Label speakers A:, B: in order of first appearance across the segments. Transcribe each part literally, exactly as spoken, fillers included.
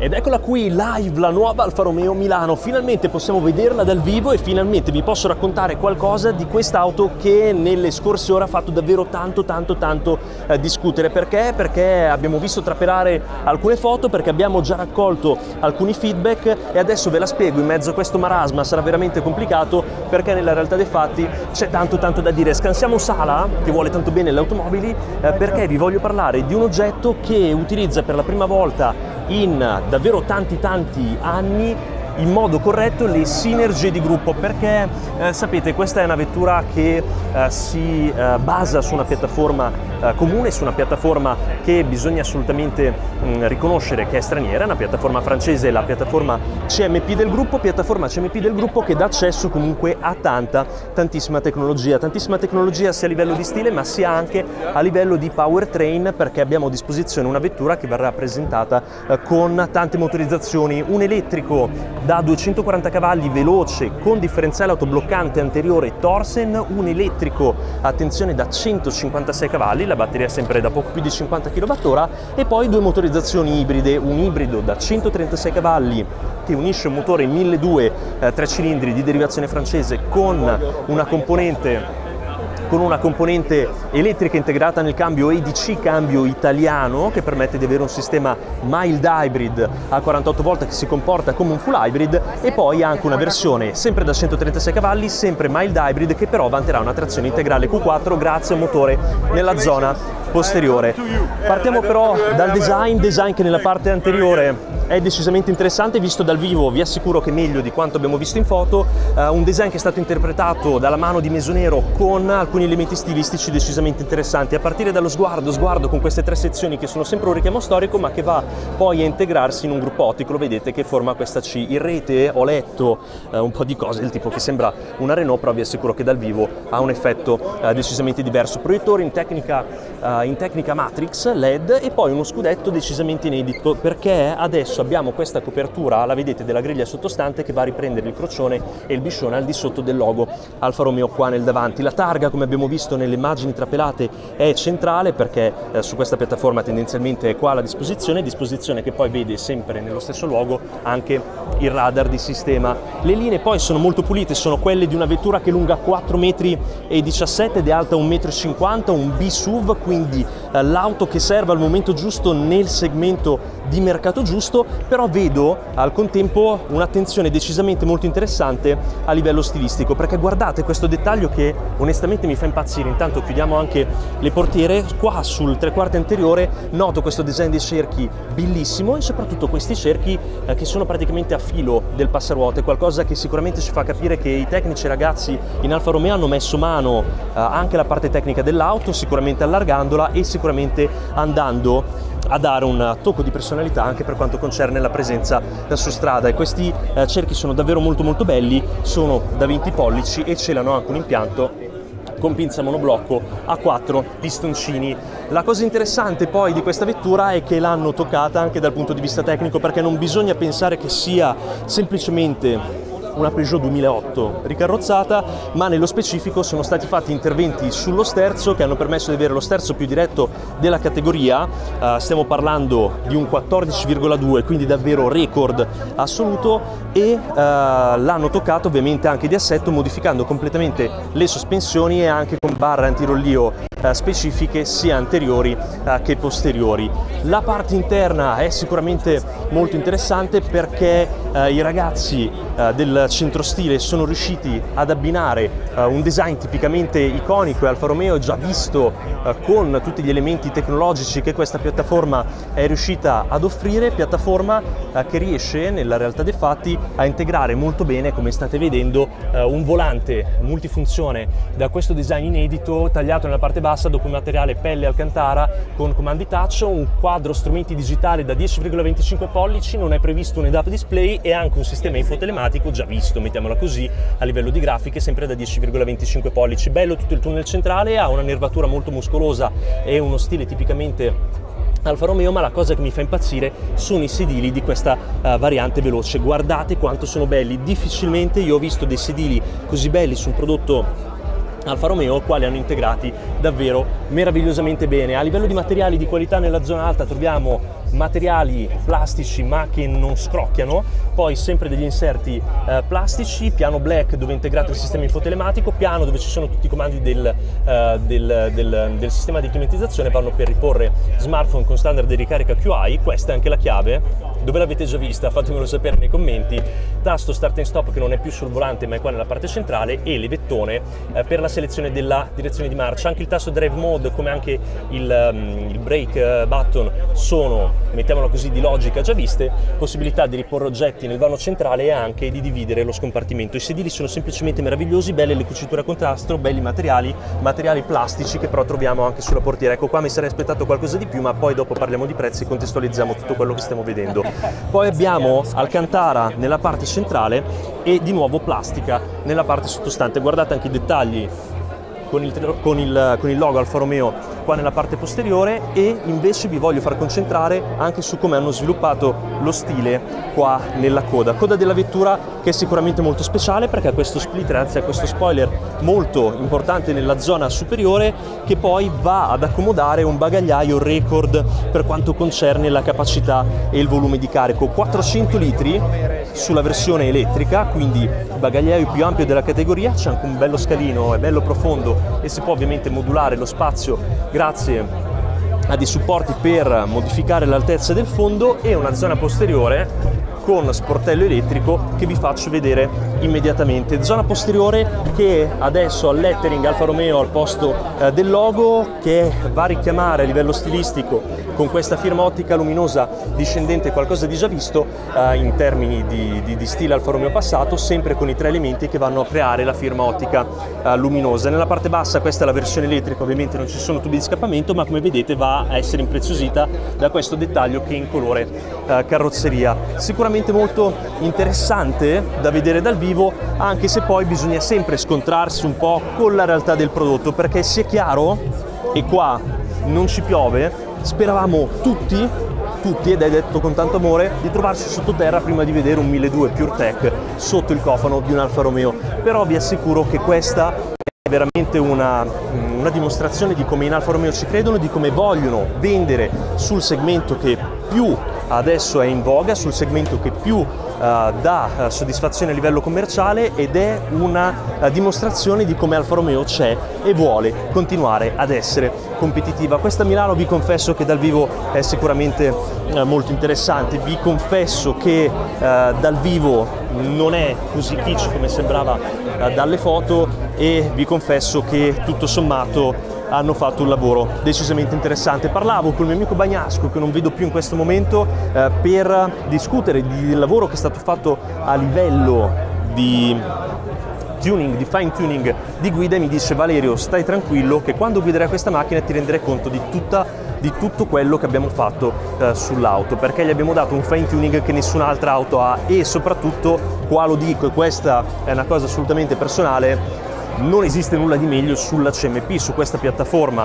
A: Ed eccola qui, live, la nuova Alfa Romeo Milano. Finalmente possiamo vederla dal vivo e finalmente vi posso raccontare qualcosa di quest'auto che nelle scorse ore ha fatto davvero tanto tanto tanto eh, discutere. Perché? Perché abbiamo visto trapelare alcune foto, perché abbiamo già raccolto alcuni feedback e adesso ve la spiego in mezzo a questo marasma. Sarà veramente complicato perché nella realtà dei fatti c'è tanto tanto da dire. Scansiamo Sala, che vuole tanto bene le automobili, eh, perché vi voglio parlare di un oggetto che utilizza per la prima volta in davvero tanti tanti anni in modo corretto le sinergie di gruppo, perché eh, sapete, questa è una vettura che eh, si eh, basa su una piattaforma eh, comune, su una piattaforma che bisogna assolutamente mh, riconoscere che è straniera, una piattaforma francese, la piattaforma C M P del gruppo, piattaforma C M P del gruppo che dà accesso comunque a tanta, tantissima tecnologia, tantissima tecnologia sia a livello di stile ma sia anche a livello di powertrain, perché abbiamo a disposizione una vettura che verrà presentata eh, con tante motorizzazioni, un elettrico da duecentoquaranta cavalli veloce con differenziale autobloccante anteriore Torsen, un elettrico, attenzione, da centocinquantasei cavalli, la batteria è sempre da poco più di cinquanta chilowattora, e poi due motorizzazioni ibride, un ibrido da centotrentasei cavalli che unisce un motore milleduecento eh, tre cilindri di derivazione francese con una componente con una componente elettrica integrata nel cambio E D C, cambio italiano, che permette di avere un sistema mild hybrid a quarantotto volt che si comporta come un full hybrid, e poi anche una versione sempre da centotrentasei cavalli, sempre mild hybrid, che però vanterà una trazione integrale Q quattro grazie a un motore nella zona posteriore. Partiamo però dal design, design che nella parte anteriore è decisamente interessante, visto dal vivo vi assicuro che meglio di quanto abbiamo visto in foto, uh, un design che è stato interpretato dalla mano di Mesonero con alcuni elementi stilistici decisamente interessanti, a partire dallo sguardo, sguardo con queste tre sezioni che sono sempre un richiamo storico ma che va poi a integrarsi in un gruppo ottico, lo vedete, che forma questa C. In rete ho letto uh, un po' di cose del tipo che sembra una Renault, però vi assicuro che dal vivo ha un effetto uh, decisamente diverso. Proiettore in tecnica, uh, in tecnica Matrix L E D e poi uno scudetto decisamente inedito, perché adesso abbiamo questa copertura, la vedete, della griglia sottostante che va a riprendere il crocione e il biscione al di sotto del logo Alfa Romeo qua nel davanti. La targa, come abbiamo visto nelle immagini trapelate, è centrale perché eh, su questa piattaforma tendenzialmente è qua a disposizione, disposizione che poi vede sempre nello stesso luogo anche il radar di sistema. Le linee poi sono molto pulite, sono quelle di una vettura che è lunga quattro virgola diciassette metri ed è alta un virgola cinquanta metri, un B-S U V, quindi eh, l'auto che serve al momento giusto nel segmento di mercato giusto, però vedo al contempo un'attenzione decisamente molto interessante a livello stilistico, perché guardate questo dettaglio che onestamente mi fa impazzire. Intanto chiudiamo anche le portiere, qua sul tre quarti anteriore noto questo design dei cerchi bellissimo e soprattutto questi cerchi eh, che sono praticamente a filo del passaruote, qualcosa che sicuramente ci fa capire che i tecnici ragazzi in Alfa Romeo hanno messo mano eh, anche alla parte tecnica dell'auto, sicuramente allargandola e sicuramente andando a dare un tocco di personalità anche per quanto concerne la presenza su strada. E questi eh, cerchi sono davvero molto molto belli, sono da venti pollici e celano anche un impianto con pinza monoblocco a quattro pistoncini. La cosa interessante poi di questa vettura è che l'hanno toccata anche dal punto di vista tecnico, perché non bisogna pensare che sia semplicemente una Peugeot duemilaotto ricarrozzata, ma nello specifico sono stati fatti interventi sullo sterzo che hanno permesso di avere lo sterzo più diretto della categoria. Uh, stiamo parlando di un quattordici virgola due, quindi davvero record assoluto, e uh, l'hanno toccato ovviamente anche di assetto, modificando completamente le sospensioni e anche con barre antirollio uh, specifiche sia anteriori uh, che posteriori. La parte interna è sicuramente molto interessante perché uh, i ragazzi uh, del centrostile sono riusciti ad abbinare uh, un design tipicamente iconico e Alfa Romeo già visto uh, con tutti gli elementi tecnologici che questa piattaforma è riuscita ad offrire, piattaforma uh, che riesce nella realtà dei fatti a integrare molto bene, come state vedendo, uh, un volante multifunzione da questo design inedito tagliato nella parte bassa dopo un materiale pelle alcantara con comandi touch, un quadro strumenti digitali da dieci virgola venticinque pollici, non è previsto un head-up display e anche un sistema infotelematico già visto, mettiamola così, a livello di grafiche sempre da dieci virgola venticinque pollici. Bello tutto il tunnel centrale, ha una nervatura molto muscolosa e uno stile tipicamente Alfa Romeo, ma la cosa che mi fa impazzire sono i sedili di questa uh, variante veloce. Guardate quanto sono belli, difficilmente io ho visto dei sedili così belli su un prodotto Alfa Romeo, quali hanno integrati davvero meravigliosamente bene. A livello di materiali di qualità nella zona alta troviamo materiali plastici ma che non scrocchiano, poi sempre degli inserti eh, plastici, piano black dove è integrato il sistema infotelematico, piano dove ci sono tutti i comandi del, eh, del, del, del sistema di climatizzazione, vanno per riporre smartphone con standard di ricarica Q I. Questa è anche la chiave. Dove l'avete già vista? Fatemelo sapere nei commenti. Tasto start and stop che non è più sul volante ma è qua nella parte centrale, e levettone eh, per la selezione della direzione di marcia. Anche il tasto drive mode come anche il, um, il brake button sono, mettiamolo così, di logica già viste. Possibilità di riporre oggetti nel vano centrale e anche di dividere lo scompartimento. I sedili sono semplicemente meravigliosi, belle le cuciture a contrasto, belli materiali, materiali plastici che però troviamo anche sulla portiera. Ecco qua mi sarei aspettato qualcosa di più, ma poi dopo parliamo di prezzi e contestualizziamo tutto quello che stiamo vedendo. Poi abbiamo Alcantara nella parte centrale e di nuovo plastica nella parte sottostante. Guardate anche i dettagli con il, con il, con il logo Alfa Romeo qua nella parte posteriore, e invece vi voglio far concentrare anche su come hanno sviluppato lo stile qua nella coda. Coda della vettura che è sicuramente molto speciale perché ha questo splitter, anzi ha questo spoiler molto importante nella zona superiore, che poi va ad accomodare un bagagliaio record per quanto concerne la capacità e il volume di carico. quattrocento litri sulla versione elettrica, quindi il bagagliaio più ampio della categoria. C'è anche un bello scalino, è bello profondo e si può ovviamente modulare lo spazio grazie a dei supporti per modificare l'altezza del fondo, e una zona posteriore con sportello elettrico che vi faccio vedere immediatamente. Zona posteriore che adesso ha il lettering Alfa Romeo al posto eh, del logo, che va a richiamare a livello stilistico con questa firma ottica luminosa discendente qualcosa di già visto eh, in termini di, di, di stile Alfa Romeo passato, sempre con i tre elementi che vanno a creare la firma ottica eh, luminosa. Nella parte bassa, questa è la versione elettrica, ovviamente non ci sono tubi di scappamento, ma come vedete va a essere impreziosita da questo dettaglio che è in colore eh, carrozzeria. Sicuramente molto interessante da vedere dal vivo, anche se poi bisogna sempre scontrarsi un po' con la realtà del prodotto, perché sia chiaro, e qua non ci piove, speravamo tutti, tutti, ed è detto con tanto amore, di trovarsi sottoterra prima di vedere un milleduecento PureTech sotto il cofano di un Alfa Romeo. Però vi assicuro che questa è veramente una, una dimostrazione di come in Alfa Romeo ci credono, di come vogliono vendere sul segmento che più adesso è in voga, sul segmento che più uh, dà uh, soddisfazione a livello commerciale, ed è una uh, dimostrazione di come Alfa Romeo c'è e vuole continuare ad essere competitiva. Questa Milano vi confesso che dal vivo è sicuramente uh, molto interessante, vi confesso che uh, dal vivo non è così kitsch come sembrava uh, dalle foto, e vi confesso che tutto sommato hanno fatto un lavoro decisamente interessante. Parlavo con il mio amico Bagnasco, che non vedo più in questo momento, eh, per discutere del lavoro che è stato fatto a livello di tuning, di fine tuning di guida, e mi dice: Valerio, stai tranquillo che quando guiderai questa macchina ti renderai conto di tutta di tutto quello che abbiamo fatto eh, sull'auto, perché gli abbiamo dato un fine tuning che nessun'altra auto ha, e soprattutto, qua lo dico, e questa è una cosa assolutamente personale, non esiste nulla di meglio sulla C M P, su questa piattaforma,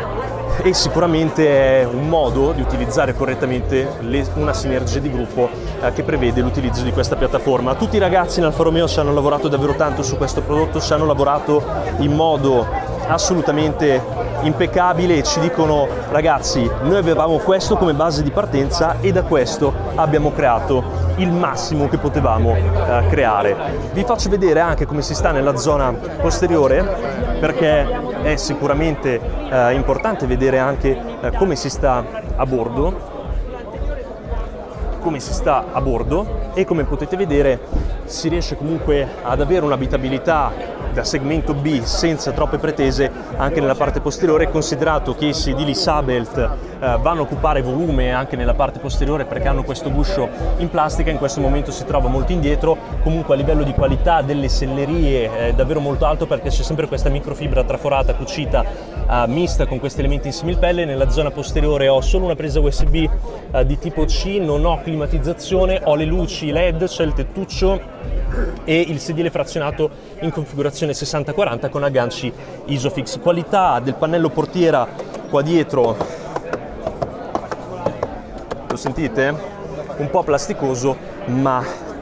A: e sicuramente è un modo di utilizzare correttamente le, una sinergia di gruppo eh, che prevede l'utilizzo di questa piattaforma. Tutti i ragazzi in Alfa Romeo ci hanno lavorato davvero tanto su questo prodotto, ci hanno lavorato in modo assolutamente impeccabile, e ci dicono: ragazzi, noi avevamo questo come base di partenza e da questo abbiamo creato il massimo che potevamo eh, creare. Vi faccio vedere anche come si sta nella zona posteriore, perché è sicuramente eh, importante vedere anche eh, come si sta a bordo, come si sta a bordo e come potete vedere si riesce comunque ad avere un'abitabilità da segmento B senza troppe pretese anche nella parte posteriore, considerato che i sedili Sabelt eh, vanno a occupare volume anche nella parte posteriore perché hanno questo guscio in plastica. In questo momento si trova molto indietro, comunque a livello di qualità delle sellerie è davvero molto alto, perché c'è sempre questa microfibra traforata cucita eh, mista con questi elementi in similpelle. Nella zona posteriore ho solo una presa U S B eh, di tipo C, non ho climatizzazione, ho le luci L E D, c'è il tettuccio e il sedile frazionato in configurazione sessanta quaranta con agganci Isofix. Qualità del pannello portiera qua dietro, lo sentite? Un po' plasticoso, ma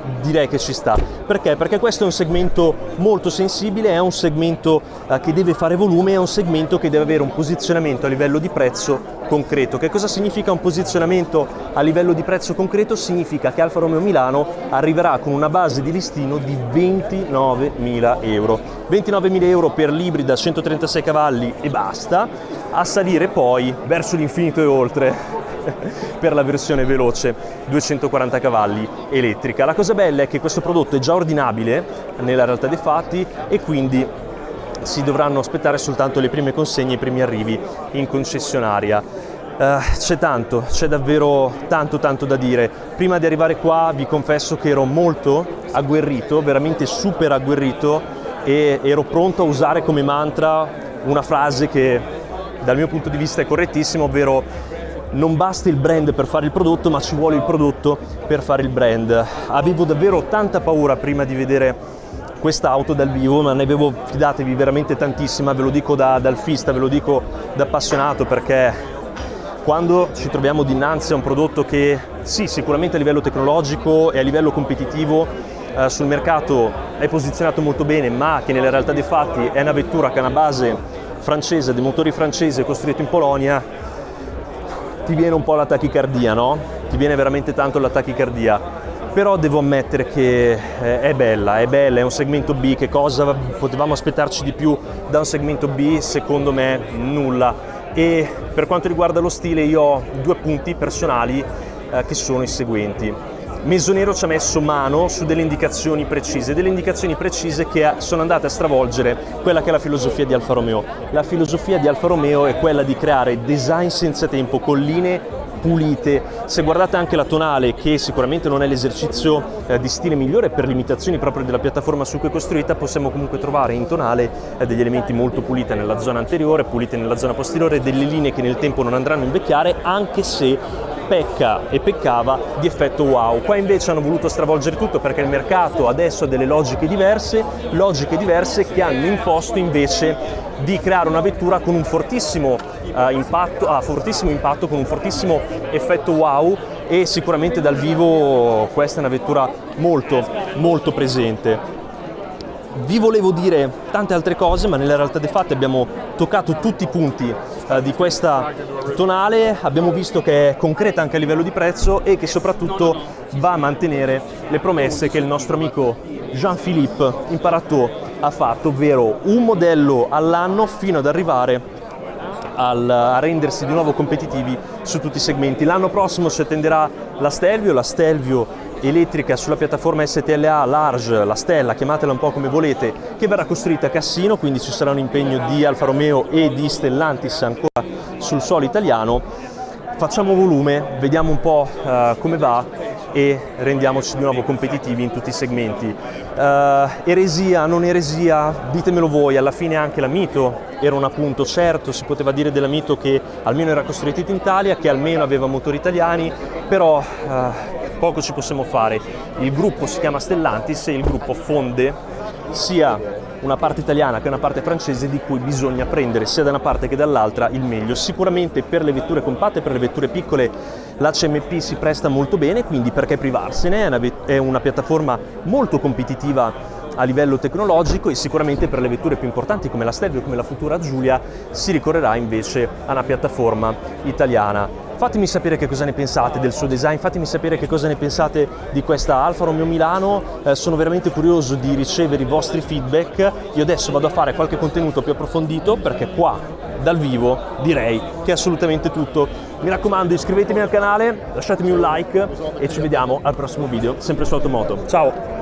A: direi che ci sta. Perché? Perché questo è un segmento molto sensibile, è un segmento eh, che deve fare volume, è un segmento che deve avere un posizionamento a livello di prezzo concreto. Che cosa significa un posizionamento a livello di prezzo concreto? Significa che Alfa Romeo Milano arriverà con una base di listino di ventinovemila euro. ventinovemila euro per l'ibrida centotrentasei cavalli e basta, a salire poi verso l'infinito e oltre per la versione veloce duecentoquaranta cavalli elettrica. La cosa bella è che questo prodotto è già ordinabile nella realtà dei fatti e quindi si dovranno aspettare soltanto le prime consegne, i primi arrivi in concessionaria. Uh, c'è tanto, c'è davvero tanto tanto da dire. Prima di arrivare qua vi confesso che ero molto agguerrito, veramente super agguerrito, e ero pronto a usare come mantra una frase che dal mio punto di vista è correttissima, ovvero non basta il brand per fare il prodotto, ma ci vuole il prodotto per fare il brand. Avevo davvero tanta paura prima di vedere questa auto dal vivo, ma ne avevo, fidatevi, veramente tantissima, ve lo dico da, da alfista, ve lo dico da appassionato, perché quando ci troviamo dinanzi a un prodotto che sì, sicuramente a livello tecnologico e a livello competitivo eh, sul mercato è posizionato molto bene, ma che nella realtà dei fatti è una vettura che ha una base francese, dei motori francesi, costruito in Polonia, ti viene un po' la tachicardia, no? Ti viene veramente tanto la tachicardia. Però devo ammettere che è bella, è bella, è un segmento B. Che cosa potevamo aspettarci di più da un segmento B? Secondo me nulla. E per quanto riguarda lo stile io ho due punti personali eh, che sono i seguenti. Mesonero ci ha messo mano su delle indicazioni precise, delle indicazioni precise che sono andate a stravolgere quella che è la filosofia di Alfa Romeo. La filosofia di Alfa Romeo è quella di creare design senza tempo, colline pulite. Se guardate anche la tonale, che sicuramente non è l'esercizio eh, di stile migliore per limitazioni proprio della piattaforma su cui è costruita, possiamo comunque trovare in tonale eh, degli elementi molto puliti nella zona anteriore, puliti nella zona posteriore, delle linee che nel tempo non andranno a invecchiare, anche se pecca e peccava di effetto wow. Qua invece hanno voluto stravolgere tutto, perché il mercato adesso ha delle logiche diverse, logiche diverse che hanno imposto invece di creare una vettura con un fortissimo uh, impatto, ah, fortissimo impatto, con un fortissimo effetto wow, e sicuramente dal vivo questa è una vettura molto molto presente. Vi volevo dire tante altre cose, ma nella realtà dei fatti abbiamo toccato tutti i punti eh, di questa tonale, abbiamo visto che è concreta anche a livello di prezzo e che soprattutto va a mantenere le promesse che il nostro amico Jean-Philippe Imparato ha fatto, ovvero un modello all'anno fino ad arrivare al, a rendersi di nuovo competitivi su tutti i segmenti. L'anno prossimo si attenderà la Stelvio, la Stelvio elettrica sulla piattaforma S T L A Large, la Stella, chiamatela un po' come volete, che verrà costruita a Cassino, quindi ci sarà un impegno di Alfa Romeo e di Stellantis ancora sul suolo italiano. Facciamo volume, vediamo un po' uh, come va e rendiamoci di nuovo competitivi in tutti i segmenti. Uh, eresia, non eresia, ditemelo voi. Alla fine anche la Mito era un appunto, certo, si poteva dire della Mito che almeno era costruita in Italia, che almeno aveva motori italiani, però uh, poco ci possiamo fare. Il gruppo si chiama Stellantis e il gruppo fonde sia una parte italiana che una parte francese, di cui bisogna prendere sia da una parte che dall'altra il meglio. Sicuramente per le vetture compatte, per le vetture piccole, l'H M P si presta molto bene, quindi perché privarsene? È una, è una piattaforma molto competitiva a livello tecnologico, e sicuramente per le vetture più importanti come la Stelvio, come la futura Giulia, si ricorrerà invece a una piattaforma italiana. Fatemi sapere che cosa ne pensate del suo design, fatemi sapere che cosa ne pensate di questa Alfa Romeo Milano, eh, sono veramente curioso di ricevere i vostri feedback. Io adesso vado a fare qualche contenuto più approfondito, perché qua dal vivo direi che è assolutamente tutto. Mi raccomando, iscrivetevi al canale, lasciatemi un like e ci vediamo al prossimo video, sempre su Automoto. Ciao!